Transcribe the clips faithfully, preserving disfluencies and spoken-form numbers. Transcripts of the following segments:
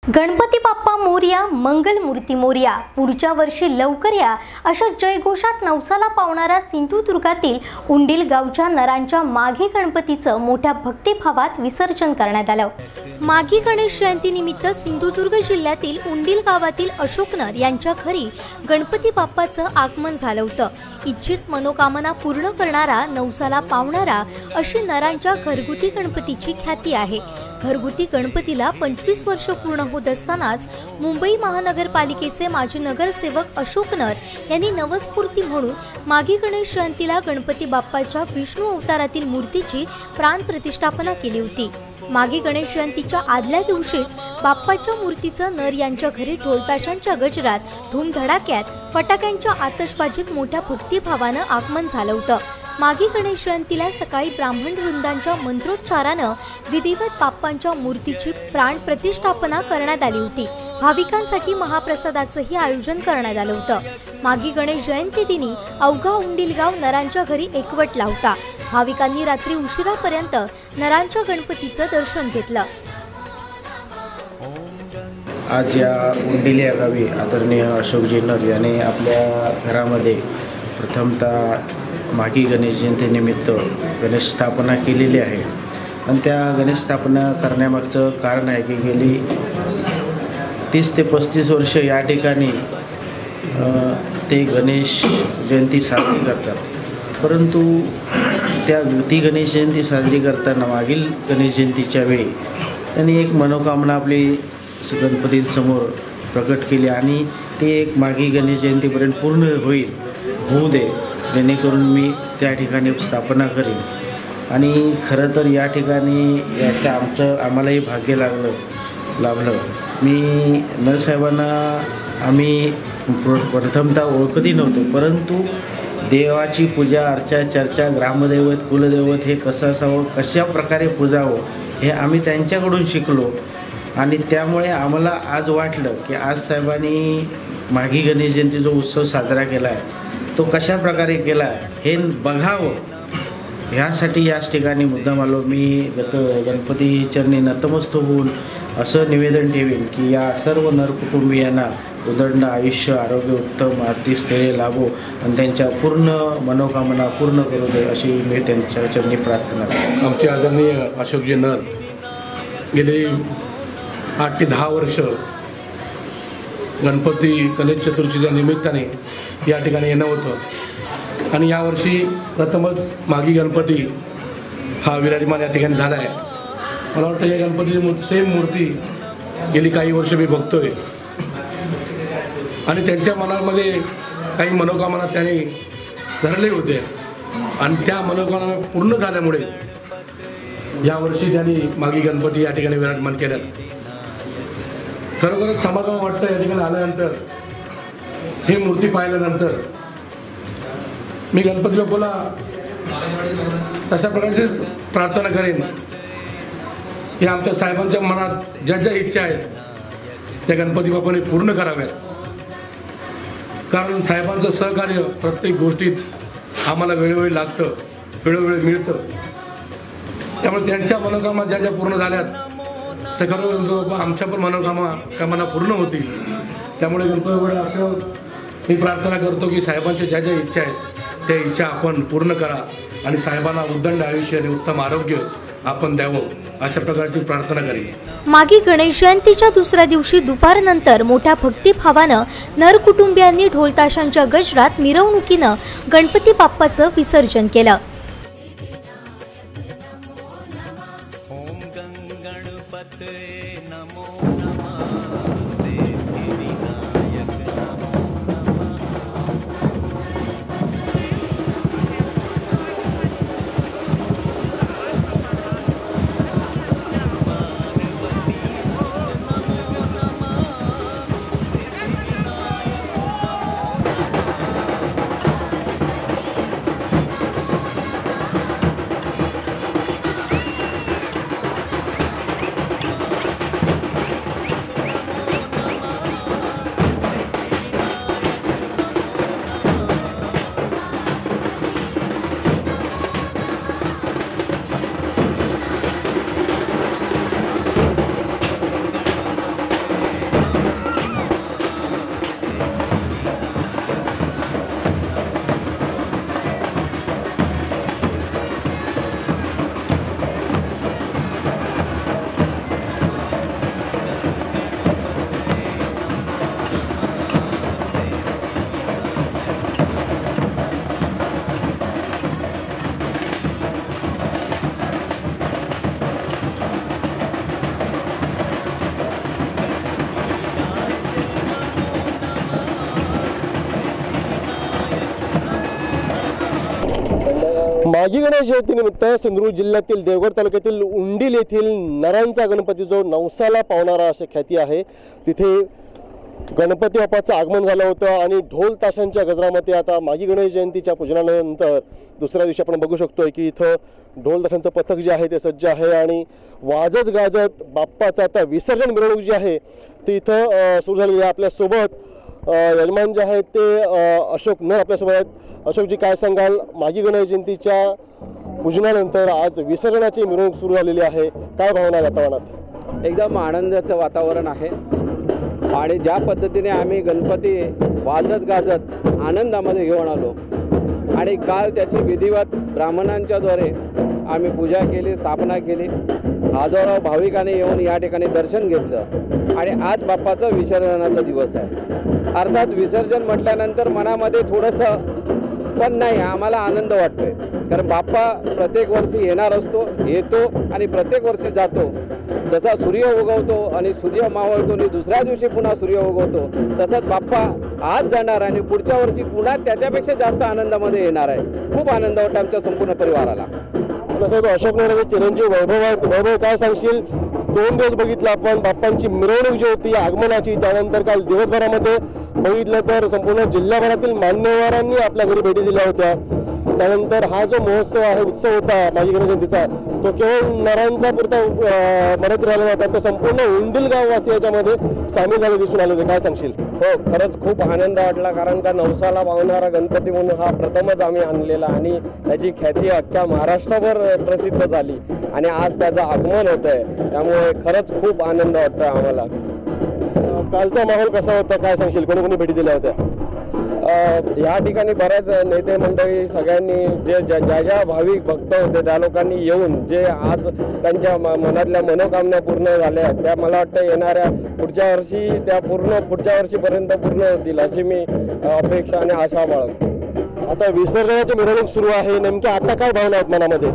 गणपती बाप्पा मोरया, मंगल मूर्ती मोरया, पुढच्या वर्षी लवकर या अशा जयघोषात नवसाला पावणारा सिंधुदुर्गातील उंडील गावच्या नरांच्या माघी गणपतीचं मोठ्या भक्तिभावात विसर्जन करण्यात आलं। माघी गणेश जयंतीनिमित्त सिंधुदुर्ग जिल्ह्यातील उंडील गावातील अशोकनर यांच्या घरी गणपती बाप्पाचं आगमन झालं होतं। इच्छित मनोकामना पूर्ण करणारा, नवसाला पावणारा अशी नरांच्या घरगुती गणपतीची ख्याती आहे। घरगुती गणपतीला पंचवीस वर्ष पूर्ण होत असतानाच मुंबई महानगरपालिकेचे माजी नगरसेवक अशोकनर यांनी नवस्फूर्ती म्हणून माघी गणेश जयंतीला गणपती बाप्पाच्या विष्णू अवतारातील मूर्तीची प्राण प्रतिष्ठापना केली होती। माघी गणेश जयंतीच्या आदल्या दिवशीच बाप्पाच्या मूर्तीचं नर यांच्या घरी ढोलताशांच्या गजरात, धूमधडाक्यात, फटाक्यांच्या आतषबाजीत मोठ्या भक्तिभावानं आगमन झालं होतं। माघी गणेश जयंतीला सकाळी ब्राह्मण वृंदांच्या मंत्रोच्चारानं विधिवत बाप्पांच्या मूर्तीची प्राण प्रतिष्ठापना करण्यात आली होती। भाविकांसाठी महाप्रसादाचंही आयोजन करण्यात आलं होतं। माघी गणेश जयंती दिनी अवघा उंडील गाव नरांच्या घरी एकवटला होता। भाविकांनी रात्री उशिरापर्यंत नरांच्या गणपतीचं दर्शन घेतलं। आज या उंडील या गावी आदरणीय अशोकजी नर यांनी आपल्या घरामध्ये प्रथमतः माघी गणेश जयंतीनिमित्त गणेश स्थापना केलेली आहे। आणि त्या गणेश स्थापना करण्यामागचं कारण आहे की गेली तीस ते पस्तीस वर्ष या ठिकाणी ते गणेश जयंती साजरी करतात। परंतु त्या ती गणेश जयंती साजरी करताना मागील गणेश जयंतीच्या वेळी त्यांनी एक मनोकामना आपली गणपतींसमोर प्रकट केली आणि ते एक माघी गणेश जयंतीपर्यंत पूर्ण होईल होऊ दे, जेणेकरून मी त्या ठिकाणी स्थापना करीन। आणि खरं तर या ठिकाणी याचं आमचं आम्हालाही भाग्य लागलं लाभलं। मी नरसाहेबांना आम्ही प्रथमतः ओळखतही नव्हतो, परंतु देवाची पूजा अर्चा चर्चा, ग्रामदैवत, कुलदैवत हे कसं असावं, कशा प्रकारे पूजावं हे आम्ही त्यांच्याकडून शिकलो। आणि त्यामुळे आम्हाला आज वाटलं की आज साहेबांनी माघी गणेश जयंतीचा उत्सव साजरा केला आहे, तो कशा प्रकारे केला हे बघावं, ह्यासाठी याच ठिकाणी मुद्दाम आलो। मी गत गणपती चरणी नतमस्तक होऊन असं निवेदन ठेवीन की या सर्व नरकुटुंबियांना उदंड आयुष्य, आरोग्य, उत्तम आर्थिक स्थैर्य लाभो आणि त्यांच्या पूर्ण मनोकामना पूर्ण करू दे अशी मी त्यांच्या चरणी प्रार्थना करतो। आमचे आदरणीय अशोकजी नर गेले आठ ते दहा वर्ष गणपती गणेश चतुर्थीच्या निमित्ताने या ठिकाणी येणं होतं आणि यावर्षी प्रथमच माघी गणपती हा विराजमान या ठिकाणी झाला आहे। मला वाटतं या गणपतीची सेम मूर्ती गेली काही वर्ष मी बघतोय आणि त्यांच्या मनामध्ये काही मनोकामना त्यांनी धरले होते आणि त्या मनोकामना पूर्ण झाल्यामुळे यावर्षी त्यांनी माघी गणपती या ठिकाणी विराजमान केल्या। खरोखरच समाधान वाटतं या ठिकाणी आल्यानंतर, ही मूर्ती पाहिल्यानंतर। मी गणपती बाप्पाला तशा प्रकारची प्रार्थना करेन की आमच्या साहेबांच्या मनात ज्या ज्या इच्छा आहेत त्या गणपती बाप्पाने पूर्ण कराव्यात। कारण साहेबांचं सहकार्य प्रत्येक गोष्टीत आम्हाला वेळोवेळी लागतं, वेळोवेळी मिळतं। त्यामुळे त्यांच्या मनोकामना ज्या ज्या पूर्ण झाल्यात तर खरं आमच्या पण मनोकामना कामना पूर्ण होतील। त्यामुळे गणपतीकडे असं मी प्रार्थना करतो की साहेबांच्या ज्या ज्या इच्छा आहेत त्या इच्छा आपण पूर्ण करा आणि साहेबांना उदंड आयुष्य आणि उत्तम आरोग्य आपण द्यावं अशा प्रकारची प्रार्थना करेन। माघी गणेश जयंतीच्या दुसऱ्या दिवशी दुपारनंतर मोठ्या भक्तिभावानं नर कुटुंबियांनी ढोलताशांच्या गजरात मिरवणुकीनं गणपती बाप्पाचं विसर्जन केलं। माघी गणेश जयंतीनिमित्त सिंधुदुर्ग जिल्ह्यातील देवगड तालुक्यातील उंडील येथील नरांचा गणपती जो नवसाला पावणारा अशी ख्याती आहे, तिथे गणपती बाप्पाचं आगमन झालं होतं आणि ढोल ताशांच्या गजरामध्ये आता माघी गणेश जयंतीच्या पूजनानंतर दुसऱ्या दिवशी आपण बघू शकतोय की इथं ढोल ताशांचं पथक जे आहे ते सज्ज आहे आणि वाजत गाजत बाप्पाचं आता विसर्जन मिरवणूक जी आहे ती इथं सुरू झालेली आहे। आपल्यासोबत यजमान जे आहेत ते अशोक नर आपल्यासोबत आहेत। अशोकजी, काय सांगाल, माघी गणेश जयंतीच्या पूजनानंतर आज विसर्जनाची मिरवणूक सुरू झालेली आहे, काय भावना वातावरणात? एकदम आनंदाचं वातावरण आहे आणि ज्या पद्धतीने आम्ही गणपती वाजत गाजत आनंदामध्ये घेऊन आलो आणि काल त्याची विधिवत ब्राह्मणांच्याद्वारे आम्ही पूजा केली, स्थापना केली, हजारो भाविकांनी येऊन या ठिकाणी दर्शन घेतलं आणि आज बाप्पाचा विसर्जनाचा दिवस आहे। अर्थात विसर्जन म्हटल्यानंतर मनामध्ये थोडंसं पण नाही, आम्हाला आनंद वाटतोय, कारण बाप्पा प्रत्येक वर्षी येणार असतो, येतो आणि प्रत्येक वर्षी जातो। जसा सूर्य उगवतो आणि सूर्य मावळतो आणि दुसऱ्या दिवशी पुन्हा सूर्य उगवतो, तसंच बाप्पा आज जाणार आणि पुढच्या वर्षी पुन्हा त्याच्यापेक्षा जास्त आनंदामध्ये येणार आहे। खूप आनंद वाटतो आमच्या संपूर्ण परिवाराला। अशोक नगर चिरंजीव वैभव आहेत। वैभव, काय सांगशील, दोन दिवस बघितलं आपण बाप्पांची मिरवणूक जी होती आगमनाची, त्यानंतर काल दिवसभरामध्ये बघितलं तर संपूर्ण जिल्हाभरातील मान्यवरांनी आपल्या घरी भेटी दिल्या होत्या। त्यानंतर हा जो महोत्सव आहे, उत्सव होता माघी गणेश जयंतीचा, तो केवळ नरांचा पुरता मर्यादित राहिला नव्हता, तर संपूर्ण उंडील गाववासी याच्यामध्ये सामील झाले दिसून आले होते, काय सांगशील? हो, खरंच खूप आनंद वाटला, कारण का नवसाला पावणारा गणपती म्हणून हा प्रथमच आम्ही आणलेला आणि त्याची ख्याती अख्ख्या महाराष्ट्रभर प्रसिद्ध झाली आणि आज त्याचं आगमन होत आहे, त्यामुळे खरंच खूप आनंद वाटतो आम्हाला। कालचा माहोल कसा होता, काय सांगशील, कोणी कोणी भेटी दिल्या होत्या? या ठिकाणी बऱ्याच नेते मंडळी सगळ्यांनी जे ज्या ज्या भाविक भक्त होते त्या लोकांनी येऊन जे आज त्यांच्या मनातल्या मनोकामना पूर्ण झाल्या, त्या मला वाटतं येणाऱ्या पुढच्या वर्षी त्या पूर्ण पुढच्या वर्षीपर्यंत पूर्ण होतील अशी मी अपेक्षा आणि आशा बाळगतो। आता विसर्जनाची मिरवणूक सुरू आहे, नेमक्या आता काय भावना आहेत मनामध्ये?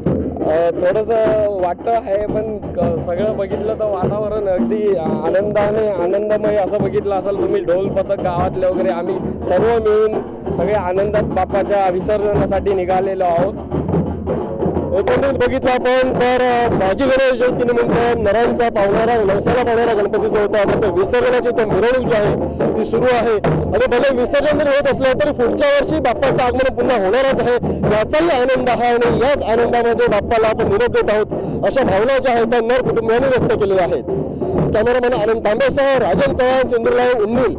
थोडंसं वाटतं आहे, पण सगळं बघितलं तर वातावरण अगदी आनंदाने आनंदमय असं बघितलं असेल तुम्ही। ढोल पथक गावातले वगैरे आम्ही सर्व मिळून सगळे आनंदात बाप्पाच्या विसर्जनासाठी निघालेलो आहोत। एकंदरीत बघितलं आपण तर माघी गणेश जयंतीनिमित्त नरांचा पावणारा नवसाला पावणारा गणपती जो होता त्याचं विसर्जनाची तर मिरवणूक जी आहे ती सुरू आहे आणि भले विसर्जन जरी होत असलं तरी पुढच्या वर्षी बाप्पाचं आगमन पुन्हा होणारच आहे, याचाही आनंद आहे आणि याच आनंदामध्ये बाप्पाला आपण निरोप देत आहोत, अशा भावना ज्या आहेत त्या नर कुटुंबियांनी व्यक्त केलेल्या आहेत। कॅमेरामॅन आनंद तांबेसह राजन चव्हाण, सिंधुदुर्ग लाईव्ह, उंडील।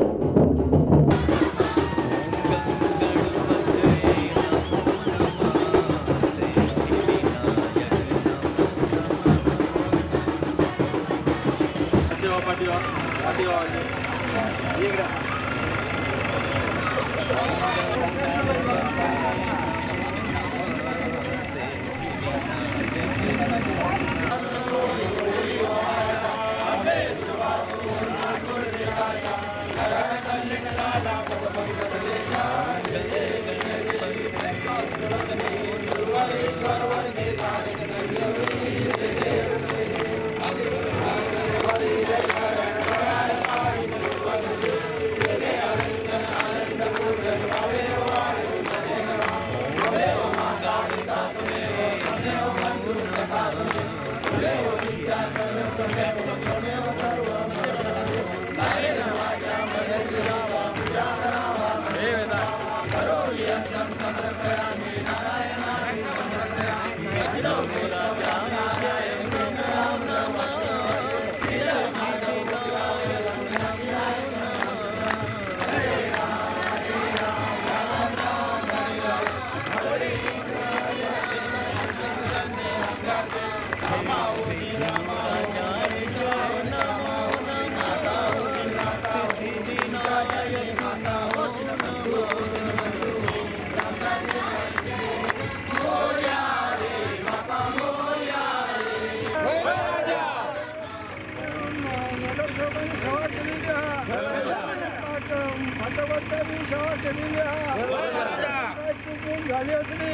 झाली असली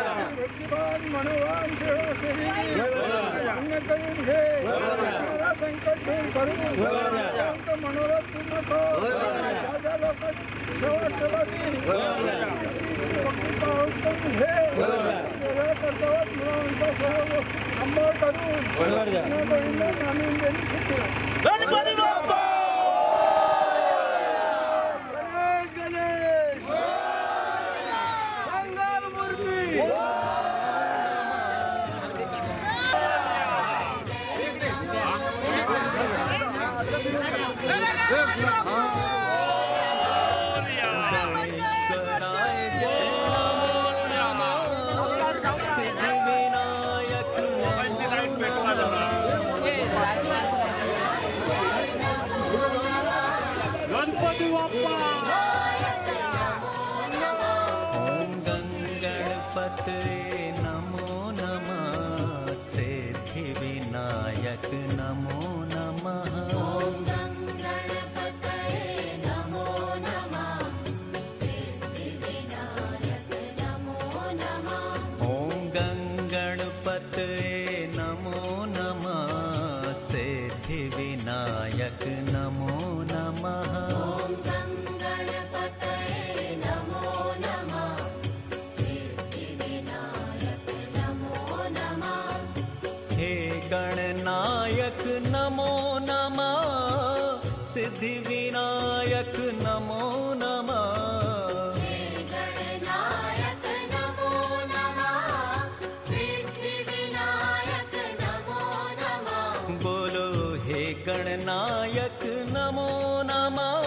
मनोवान सेवा केली, संकट दूर करून मनोरथ पूर्ण कर माझ्या लोकांची सेवा केली सांभाळ करून गणपती बाप्पा गणपते नमो नमः सिद्धिविनायक नमो नमः ओम गणपते नमो नमः सिद्धिविनायक नमो नमः ओम गणपते नमो नमः सिद्धिविनायक नमो नमः ओम गणपते नमो नमः सिद्धिविनायक नमो नमः हे गणनायक नमो नमः सिद्धिविनायक नमो नमः हे गणनायक नमो नमः सिद्धिविनायक नमो नमः बोलो हे गणनायक नमो नमः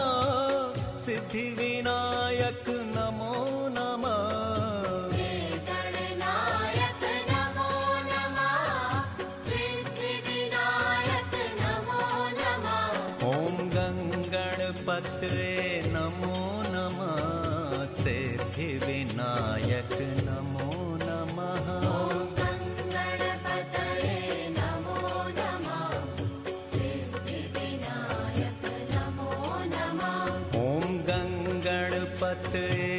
सिद्धिविनायक नमो नमः हे गणनायक नमो नमः सिद्धिविनायक नमो नमः ओम गणपते नमो नमः सिद्धिविनायक नमो नमः ओम गणपते नमो नमः सिद्धिविनायक नमो नमः ओम गणपते